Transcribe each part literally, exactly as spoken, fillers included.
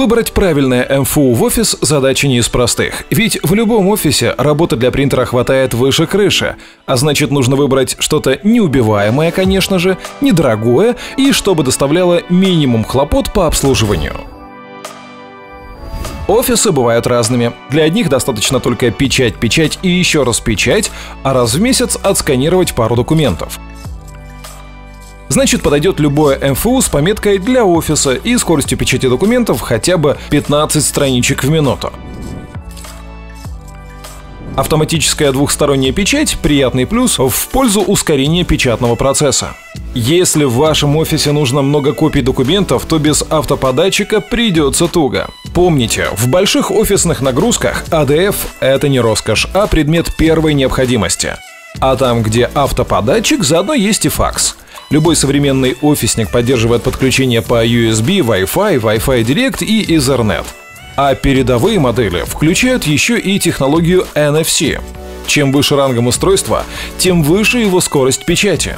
Выбрать правильное эм эф у в офис – задача не из простых. Ведь в любом офисе работы для принтера хватает выше крыши. А значит, нужно выбрать что-то неубиваемое, конечно же, недорогое и чтобы доставляло минимум хлопот по обслуживанию. Офисы бывают разными. Для одних достаточно только печать, печать и еще раз печать, а раз в месяц отсканировать пару документов. Значит, подойдет любое эм эф у с пометкой «Для офиса» и скоростью печати документов хотя бы пятнадцать страничек в минуту. Автоматическая двухсторонняя печать – приятный плюс в пользу ускорения печатного процесса. Если в вашем офисе нужно много копий документов, то без автоподатчика придется туго. Помните, в больших офисных нагрузках а дэ эф – это не роскошь, а предмет первой необходимости. А там, где автоподатчик, заодно есть и факс. Любой современный офисник поддерживает подключение по ю эс би, Wi-Fi, Wi-Fi Direct и Ethernet. А передовые модели включают еще и технологию эн эф си. Чем выше рангом устройства, тем выше его скорость печати.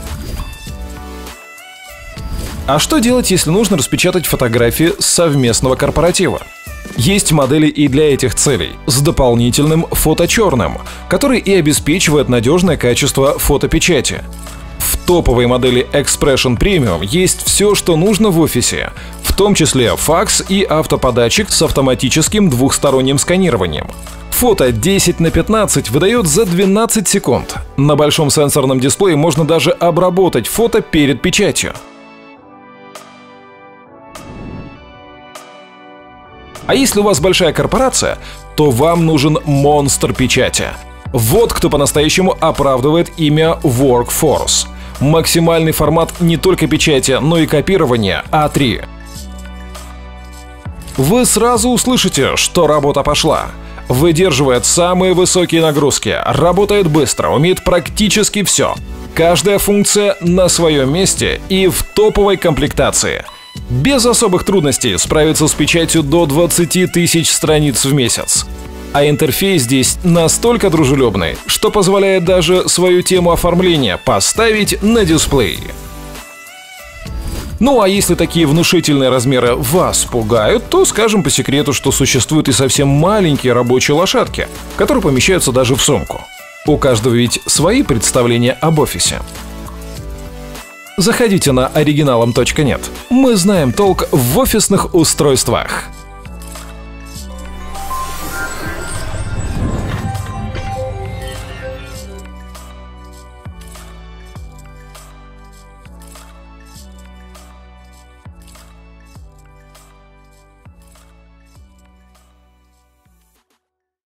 А что делать, если нужно распечатать фотографии с совместного корпоратива? Есть модели и для этих целей, с дополнительным фоточерным, который и обеспечивает надежное качество фотопечати. В топовой модели Expression Premium есть все, что нужно в офисе, в том числе факс и автоподатчик с автоматическим двухсторонним сканированием. Фото десять на пятнадцать выдает за двенадцать секунд. На большом сенсорном дисплее можно даже обработать фото перед печатью. А если у вас большая корпорация, то вам нужен монстр печати. Вот кто по-настоящему оправдывает имя Workforce. Максимальный формат не только печати, но и копирования а три. Вы сразу услышите, что работа пошла. Выдерживает самые высокие нагрузки, работает быстро, умеет практически все. Каждая функция на своем месте и в топовой комплектации. Без особых трудностей справиться с печатью до двадцати тысяч страниц в месяц. А интерфейс здесь настолько дружелюбный, что позволяет даже свою тему оформления поставить на дисплей. Ну а если такие внушительные размеры вас пугают, то скажем по секрету, что существуют и совсем маленькие рабочие лошадки, которые помещаются даже в сумку. У каждого ведь свои представления об офисе. Заходите на оригиналом точка нет. Мы знаем толк в офисных устройствах.